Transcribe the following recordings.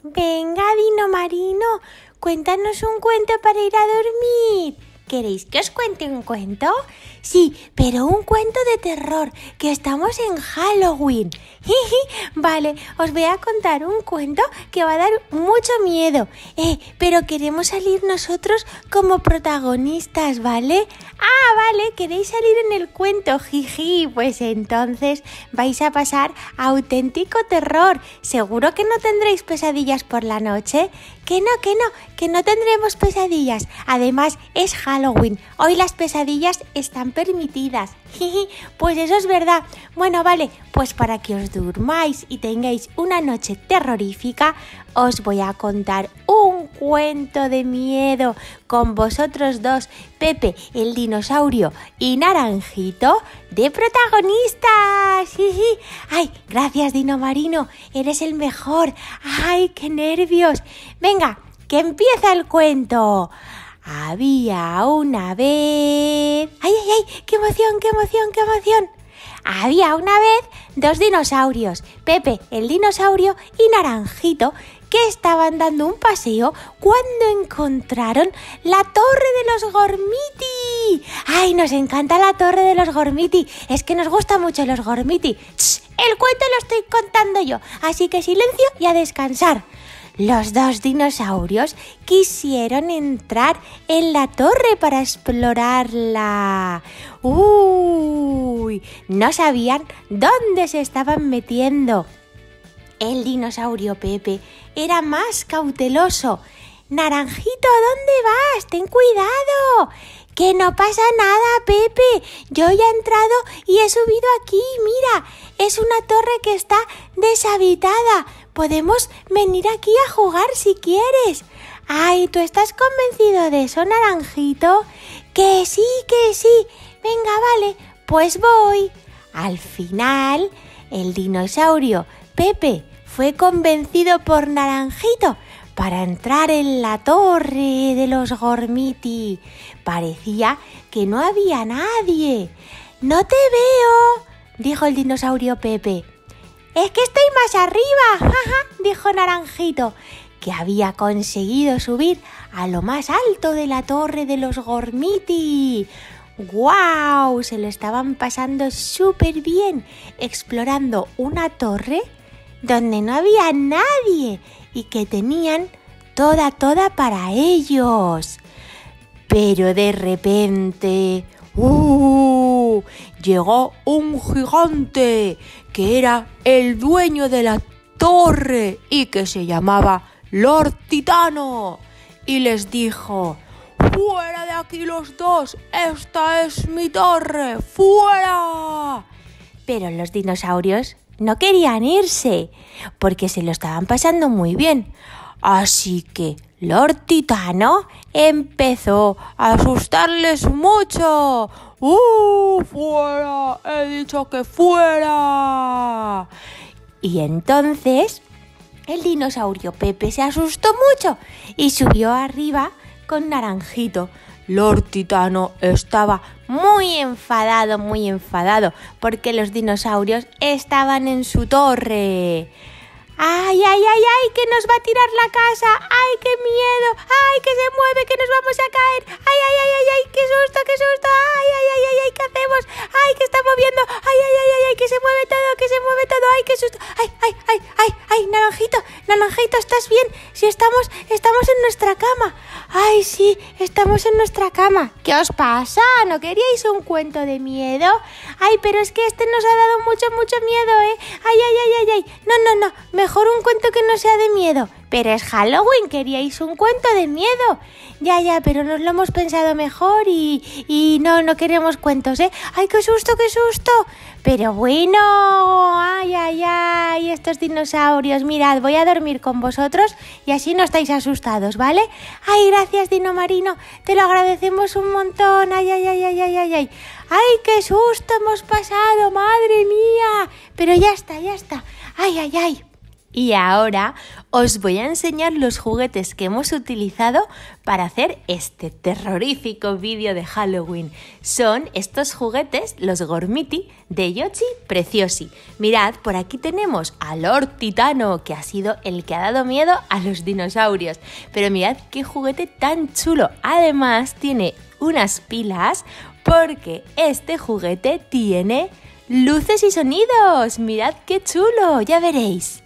Venga, Dino Marino, cuéntanos un cuento para ir a dormir. ¿Queréis que os cuente un cuento? Sí, pero un cuento de terror, que estamos en Halloween. Vale, os voy a contar un cuento que va a dar mucho miedo. Pero queremos salir nosotros como protagonistas, ¿vale? Vale, queréis salir en el cuento, jiji. Pues entonces vais a pasar auténtico terror. ¿Seguro que no tendréis pesadillas por la noche? Que no tendremos pesadillas. Además, es Halloween. Hoy las pesadillas están permitidas. Pues eso es verdad. Bueno, vale, pues para que os durmáis y tengáis una noche terrorífica, os voy a contar un cuento de miedo con vosotros dos, Pepe, el dinosaurio, y Naranjito, de protagonistas. Ay, gracias, Dino Marino, eres el mejor. Ay, qué nervios. Venga, que empieza el cuento. Había una vez... ¡Ay! ¡Qué emoción! Había una vez dos dinosaurios, Pepe, el dinosaurio, y Naranjito, que estaban dando un paseo cuando encontraron la Torre de los Gormiti. ¡Ay, nos encanta la Torre de los Gormiti! Es que nos gustan mucho los Gormiti. ¡Shh! El cuento lo estoy contando yo, así que silencio y a descansar. Los dos dinosaurios quisieron entrar en la torre para explorarla. No sabían dónde se estaban metiendo. El dinosaurio Pepe era más cauteloso. Naranjito, ¿dónde vas? ¡Ten cuidado! ¡Que no pasa nada, Pepe! Yo ya he entrado y he subido aquí. Mira, es una torre que está deshabitada. Podemos venir aquí a jugar si quieres. Ay, ¿tú estás convencido de eso, Naranjito? Que sí. Venga, vale, pues voy. Al final, el dinosaurio Pepe fue convencido por Naranjito para entrar en la torre de los Gormiti. Parecía que no había nadie. «No te veo», dijo el dinosaurio Pepe. «Es que estoy más arriba», dijo Naranjito, que había conseguido subir a lo más alto de la torre de los Gormiti. ¡Guau! Se lo estaban pasando súper bien, explorando una torre donde no había nadie y que tenían toda para ellos. Pero de repente... llegó un gigante que era el dueño de la torre y que se llamaba Lord Titano, y les dijo: «¡Fuera de aquí los dos! ¡Esta es mi torre! ¡Fuera!». Pero los dinosaurios no querían irse porque se lo estaban pasando muy bien. Así que Lord Titano empezó a asustarles mucho. ¡Fuera! ¡He dicho que fuera! Y entonces el dinosaurio Pepe se asustó mucho y subió arriba con Naranjito. Lord Titano estaba muy enfadado porque los dinosaurios estaban en su torre. ¡Ay, que nos va a tirar la casa! ¡Ay, qué miedo! ¡Ay, que se mueve, que nos vamos a caer! ¡Ay, qué susto! ¡Ay, qué hacemos! ¡Ay, que está moviendo! ¡Ay, que se mueve todo! ¡Ay, qué susto! ¡Ay, Naranjito, ¿estás bien? Si estamos en nuestra cama. ¡Ay, sí, estamos en nuestra cama! ¿Qué os pasa? ¿No queríais un cuento de miedo? ¡Ay, pero es que este nos ha dado mucho miedo, ¿eh? ¡Ay! No, mejor un cuento que no sea de miedo. Pero es Halloween, queríais un cuento de miedo. Ya, pero nos lo hemos pensado mejor y no queremos cuentos, ¿eh? ¡Ay, qué susto! Pero bueno, ay, estos dinosaurios. Mirad, voy a dormir con vosotros y así no estáis asustados, ¿vale? Ay, gracias, Dino Marino, te lo agradecemos un montón. Ay, qué susto hemos pasado, madre mía. Pero ya está. Ay. Y ahora os voy a enseñar los juguetes que hemos utilizado para hacer este terrorífico vídeo de Halloween. Son estos juguetes, los Gormiti, de Yoshi Preciosi. Mirad, por aquí tenemos a Lord Titano, que ha sido el que ha dado miedo a los dinosaurios. Pero mirad qué juguete tan chulo. Además, tiene unas pilas porque este juguete tiene luces y sonidos. Mirad qué chulo, ya veréis.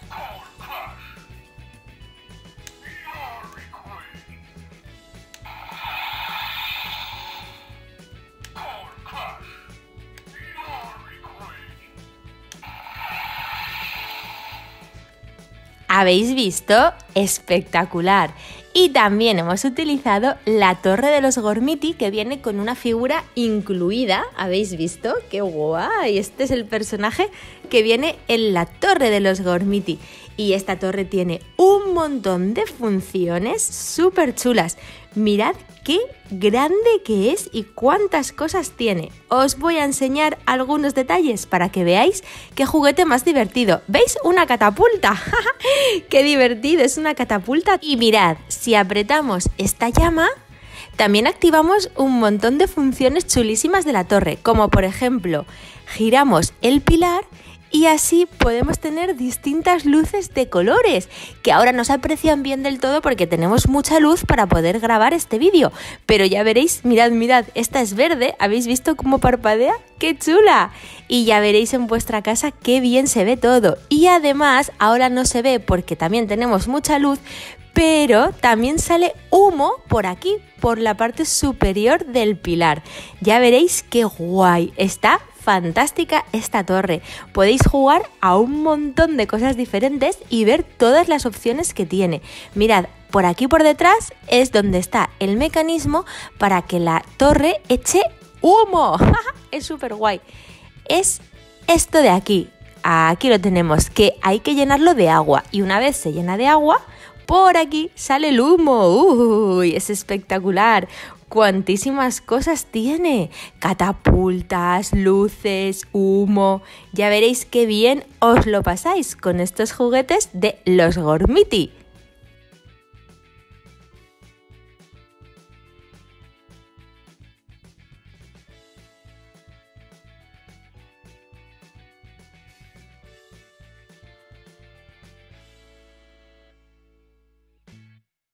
¿Habéis visto? Espectacular. Y también hemos utilizado la torre de los Gormiti, que viene con una figura incluida. ¿Habéis visto? ¡Qué guay! Este es el personaje que viene en la torre de los Gormiti. Y esta torre tiene un montón de funciones súper chulas. Mirad qué grande que es y cuántas cosas tiene. Os voy a enseñar algunos detalles para que veáis qué juguete más divertido. ¿Veis? Una catapulta. ¡Qué divertido! Es una catapulta. Y mirad, si apretamos esta llama, también activamos un montón de funciones chulísimas de la torre, como por ejemplo, giramos el pilar y así podemos tener distintas luces de colores, que ahora no se aprecian bien del todo porque tenemos mucha luz para poder grabar este vídeo. Pero ya veréis, mirad, esta es verde, ¿habéis visto cómo parpadea? ¡Qué chula! Y ya veréis en vuestra casa qué bien se ve todo. Y además, ahora no se ve porque también tenemos mucha luz, pero también sale humo por aquí, por la parte superior del pilar. Ya veréis qué guay, está fantástica esta torre. Podéis jugar a un montón de cosas diferentes y ver todas las opciones que tiene. Mirad, por aquí por detrás es donde está el mecanismo para que la torre eche humo. Es súper guay. Es esto de aquí. Aquí lo tenemos, que hay que llenarlo de agua. Y una vez se llena de agua, por aquí sale el humo. ¡Uy! Es espectacular. ¡Cuantísimas cosas tiene! Catapultas, luces, humo. Ya veréis qué bien os lo pasáis con estos juguetes de los Gormiti.